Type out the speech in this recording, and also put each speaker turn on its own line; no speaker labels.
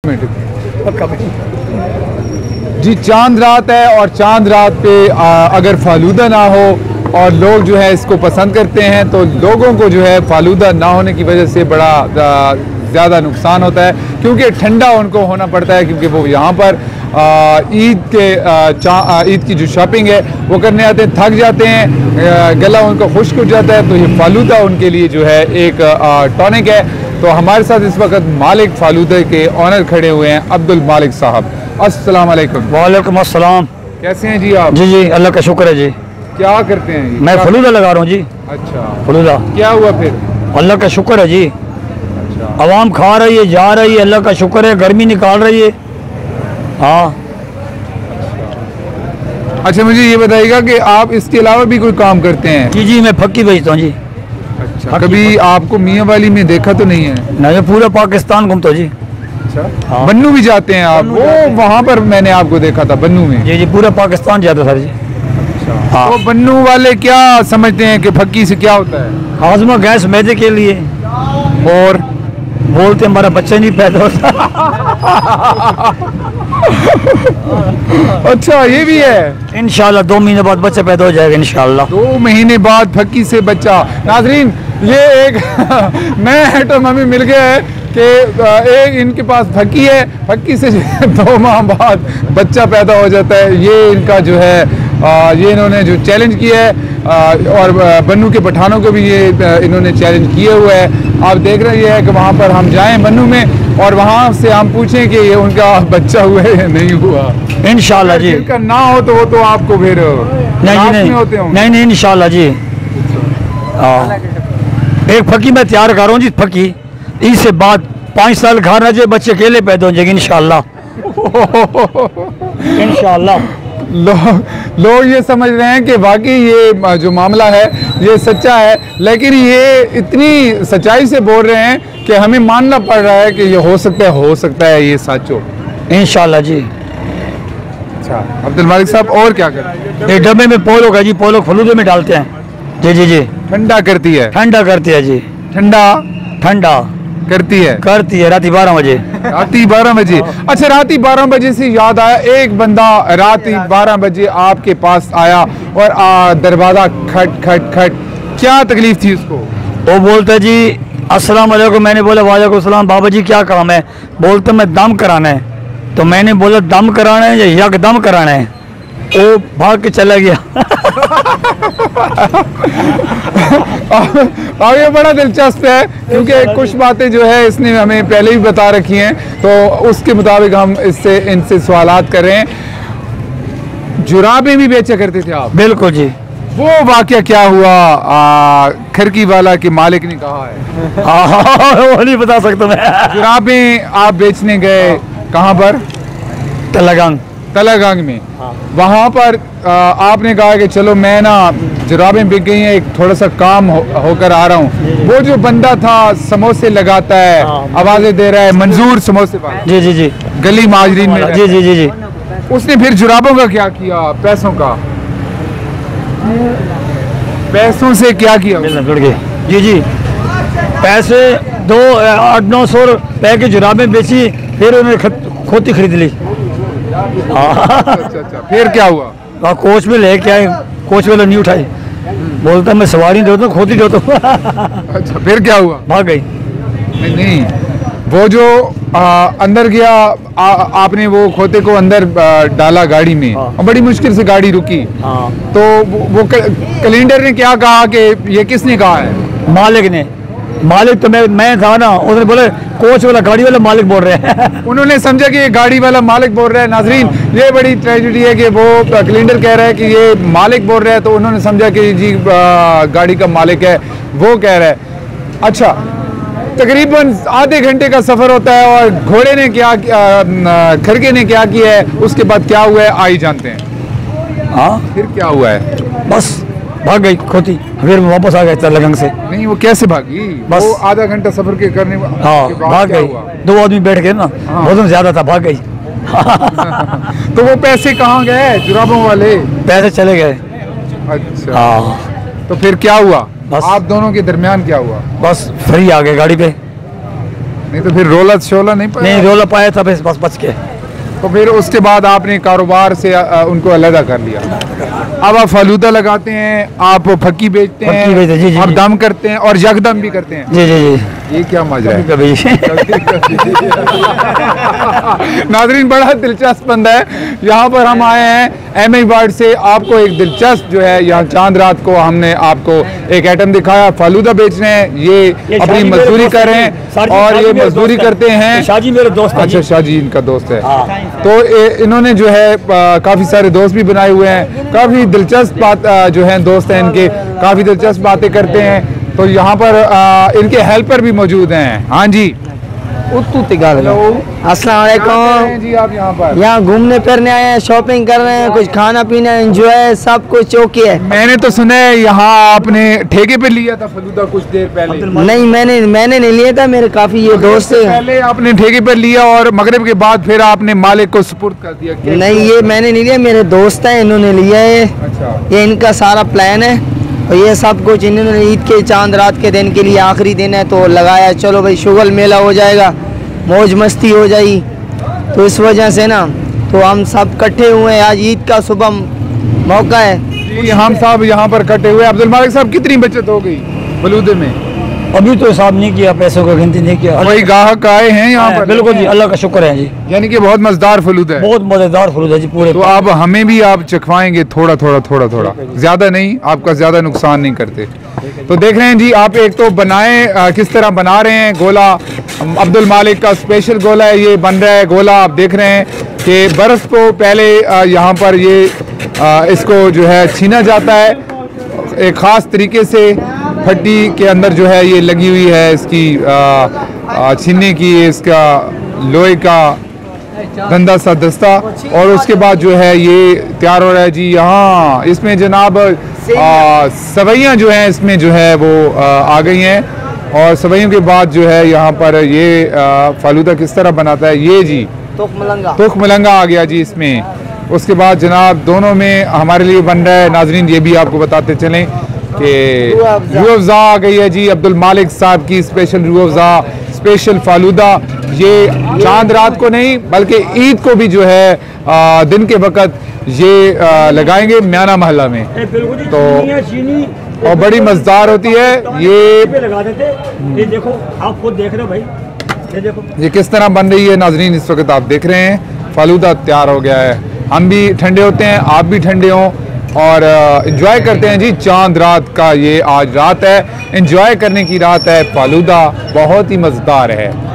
जी चांद रात है और चांद रात पे अगर फालूदा ना हो और लोग जो है इसको पसंद करते हैं तो लोगों को जो है फालूदा ना होने की वजह से बड़ा ज़्यादा नुकसान होता है, क्योंकि ठंडा उनको होना पड़ता है, क्योंकि वो यहाँ पर ईद की जो शॉपिंग है वो करने आते हैं, थक जाते हैं, गला उनका खुश्क हो जाता है, तो ये फालूदा उनके लिए जो है एक टॉनिक है। तो हमारे साथ इस वक्त मालिक फालूदा के ऑनर खड़े हुए हैं, अब्दुल मालिक साहब। अस्सलाम वालेकुम।
वालेकुम अस्सलाम।
कैसे हैं जी आप?
जी अल्लाह का शुक्र है जी।
क्या करते हैं जी?
मैं फलूदा लगा रहा हूँ जी।
अच्छा,
फलूदा।
क्या हुआ फिर?
अल्लाह का शुक्र है जी।
अच्छा,
आवाम खा रही है, जा रही है, अल्लाह का शुक्र है, गर्मी निकाल रही है। हाँ।
अच्छा मुझे ये बताइएगा कि आप इसके अलावा भी कोई काम करते हैं?
जी मैं फक्की बेचता हूँ जी।
अच्छा, कभी आपको मियाँ वाली में देखा तो नहीं है?
नहीं, पूरा पाकिस्तान घूमता जी।
अच्छा,
हाँ।
बन्नू भी जाते हैं आप? वो वहाँ पर मैंने आपको देखा था बन्नू में।
जी पूरा पाकिस्तान जाता सर जी।
हाँ। तो बन्नू वाले क्या समझते हैं कि फक्की से क्या होता है?
हाजमा गैस मैदे के लिए, और बोलते हमारा बच्चा नहीं पैदा होता।
अच्छा ये भी है।
इंशाल्लाह 2 महीने बाद बच्चा पैदा हो जाएगा इंशाल्लाह।
2 महीने बाद फक्की से बच्चा। नाजरीन ये एक नया आइटम हमें मिल गया है कि एक इनके पास फक्की है, फक्की से 2 माह बाद बच्चा पैदा हो जाता है। ये इनका जो है ये इन्होंने जो चैलेंज किया है, और बन्नू के पठानों को भी ये इन्होंने चैलेंज किए हुए है। आप देख रहे हैं कि वहाँ पर हम जाएं बन्नू में और वहाँ से हम पूछें कि ये उनका बच्चा हुआ है या नहीं हुआ।
इंशाल्लाह जी।
जिनका ना हो तो वो तो आपको फिर
नहीं
होते होंगे।
नहीं इंशाल्लाह जी। एक फकी मैं तैयार कर रहा हूँ जी। फकी इससे बाद 5 साल घर रह जाए, बच्चे अकेले पैदा हो जाएंगे इंशाल्लाह। इंशाल्लाह।
लोग ये समझ रहे हैं कि वाकई ये जो मामला है ये सच्चा है, लेकिन ये इतनी सच्चाई से बोल रहे हैं कि हमें मानना पड़ रहा है कि ये हो सकता है ये सच हो।
इंशाल्लाह जी।
अच्छा अब्दुल मालिक साहब, और क्या करते हैं?
एक डब्बे में पोलो का जी, पोलो फलूदे में डालते हैं। जी
ठंडा करती है?
ठंडा करती है जी। ठंडा करती है रात 12 बजे।
रात 12 बजे? अच्छा, रात 12 बजे से याद आया, एक बंदा रात 12 बजे आपके पास आया और दरवाजा खट खट खट, क्या तकलीफ थी उसको?
वो बोलता जी अस्सलाम वालेकुम। मैंने बोला वालेकुम सलाम। बाबा जी क्या काम है? बोलता मैं दम कराना है। तो मैंने बोला दम कराना है या यकदम कराना है? वो भाग के चला गया।
और ये बड़ा दिलचस्प है, क्योंकि कुछ बातें जो है इसने हमें पहले ही बता रखी हैं, तो उसके मुताबिक हम इनसे सवालात कर रहे हैं। जुराबें भी बेचा करते थे आप?
बिल्कुल जी।
वो वाकया क्या हुआ? खिड़की वाला के मालिक ने कहा है।
वो नहीं बता सकता मैं।
जुराबें आप बेचने गए कहाँ पर? तलागंग में। वहाँ पर आपने कहा कि चलो मैं ना जुराबें बिक गई हैं, एक थोड़ा सा काम होकर आ रहा हूँ। वो जो बंदा था समोसे लगाता है, आवाजें दे रहा है, मंजूर समोसे वाला। जी गली माजरीन में। जी उसने फिर जुराबों का क्या किया? पैसों से क्या किया?
जी पैसे 800-900 रुपए की जुराबें बेची, फिर उन्होंने खोती खरीद ली।
अच्छा, फिर क्या हुआ?
कोच में लेके आए, कोच वाला नहीं उठाई, बोलता मैं सवारी देता हूँ, खोती देता हूँ।
अच्छा, फिर क्या हुआ?
भाग गई।
नहीं वो जो अंदर गया, आपने वो खोते को अंदर डाला गाड़ी में। और बड़ी मुश्किल से गाड़ी रुकी। तो वो कैलेंडर ने क्या कहा कि ये किसने कहा है?
मालिक तो मैं था ना। उसने बोले कोच वाला, गाड़ी वाला मालिक बोल रहे हैं।
उन्होंने समझा कि ये गाड़ी वाला मालिक बोल रहा है। नाजरीन ये बड़ी ट्रेजेडी है कि वो कैलेंडर कह रहा है कि ये मालिक बोल रहा है, तो उन्होंने समझा कि जी गाड़ी का मालिक है वो कह रहा है। अच्छा, तकरीबन आधे घंटे का सफर होता है और घोड़े ने क्या, खरके ने क्या किया है, उसके बाद क्या हुआ है आई जानते हैं।
हाँ
फिर क्या हुआ है?
बस भाग गई खोती, फिर वापस आ गए तलागंग से।
नहीं वो कैसे भागी?
बस
वो आधा घंटा सफर के करने।
हाँ भाग गई। 2 आदमी बैठ गए ना। हाँ। वजन ज्यादा था, भाग गई।
तो वो पैसे कहाँ गए? जुराबों वाले
पैसे चले गए।
अच्छा
हाँ।
तो फिर क्या हुआ?
बस
आप दोनों के दरमियान क्या हुआ?
बस फ्री आ गए गाड़ी पे।
नहीं तो फिर रोला शोला नहीं पाया?
नहीं रोला पाया था बस बच के।
तो फिर उसके बाद आपने कारोबार से उनको अलग कर लिया। अब आप फालूदा लगाते हैं, आप फक्की बेचते हैं,
फक्की बेचते हैं, जी,
आप
जी।
दम करते हैं और यकदम भी करते हैं।
जी जी जी।
ये क्या मजा है?
कभी
नाजरीन बड़ा दिलचस्प बंदा है। यहाँ पर हम आए हैं एमए वार्ड से। आपको एक दिलचस्प जो है यहाँ चांद रात को हमने आपको एक आइटम दिखाया, फालूदा बेच रहे हैं, ये अपनी मजदूरी कर रहे हैं और ये मजदूरी करते हैं।
शाजी मेरे दोस्त हैं।
अच्छा, शाजी इनका दोस्त है। तो इन्होंने जो है काफी सारे दोस्त भी बनाए हुए हैं, काफी दिलचस्प बात जो है दोस्त हैं इनके, काफी दिलचस्प बातें करते हैं। तो यहाँ पर इनके हेल्पर भी मौजूद हैं। हाँ जी,
अस्सलाम वालेकुम।
जी आप यहाँ पर
यहाँ घूमने फिरने आए हैं, शॉपिंग कर रहे हैं, कुछ खाना पीना एंजॉय सब कुछ ओके है।
मैंने तो सुना है यहाँ आपने ठेके पे लिया था फलूदा कुछ देर पहले?
नहीं मैंने नहीं लिया था, मेरे काफी ये दोस्त हैं।
पहले आपने ठेके पे लिया और मगरिब के बाद फिर आपने मालिक को सुपुर्द कर दिया?
नहीं ये मैंने नहीं लिया, मेरे दोस्त हैं इन्होंने लिया है।
अच्छा,
ये इनका सारा प्लान है और ये सब कुछ इन्होंने ईद के चांद रात के दिन के लिए आखिरी दिन है तो लगाया, चलो भाई शुगल मेला हो जाएगा, मौज मस्ती हो जाएगी। तो इस वजह से ना तो हम सब इकट्ठे हुए हैं, आज ईद का सुबह मौका है।
जी हम साहब यहाँ पर कटे हुए। अब्दुल मालिक साहब कितनी बचत हो गई फलूदे में?
अभी तो हिसाब नहीं किया, पैसों का गिनती नहीं किया।
वही ग्राहक आए हैं यहाँ पर?
बिल्कुल जी, अल्लाह का शुक्र है जी।
यानी कि बहुत मजेदार फलूदा है।
बहुत मजेदार फलूदा है जी पूरे।
तो आप हमें भी आप चखवाएंगे थोड़ा थोड़ा, ज्यादा नहीं, आपका ज्यादा नुकसान नहीं करते। तो देख रहे हैं जी, आप एक तो बनाए किस तरह बना रहे हैं गोला। अब्दुल मालिक का स्पेशल गोला है, ये बन रहा है गोला। आप देख रहे हैं कि बर्फ को पहले यहाँ पर ये इसको जो है छीना जाता है एक ख़ास तरीके से। फट्टी के अंदर जो है ये लगी हुई है इसकी छीनने की, इसका लोहे का गंदा सा दस्ता, और उसके बाद जो है ये तैयार हो रहा है जी। यहाँ इसमें जनाब सवैयाँ जो हैं इसमें जो है वो आ गई हैं, और सवैयों के बाद जो है यहाँ पर ये फालूदा किस तरह बनाता है ये जी, तुख मलंगा आ गया जी इसमें। उसके बाद जनाब दोनों में हमारे लिए बन रहा है, नाजरीन ये भी आपको बताते चलें कि रूह अफ़ज़ा आ गई है जी, अब्दुल मालिक साहब की स्पेशल रूह अफ़ज़ा, स्पेशल फालूदा। ये चांद रात को नहीं बल्कि ईद को भी जो है दिन के वक्त ये लगाएंगे म्याना महल्ला में। तो और बड़ी मज़ेदार होती है ये।
लगा देते, ये देखो आप खुद देख रहे हो भाई, ये देखो
ये किस तरह बन रही है नाजरीन। इस वक्त आप देख रहे हैं फालूदा तैयार हो गया है। हम भी ठंडे होते हैं, आप भी ठंडे हों और एंजॉय करते हैं जी चांद रात का। ये आज रात है, एंजॉय करने की रात है। फालूदा बहुत ही मज़ेदार है।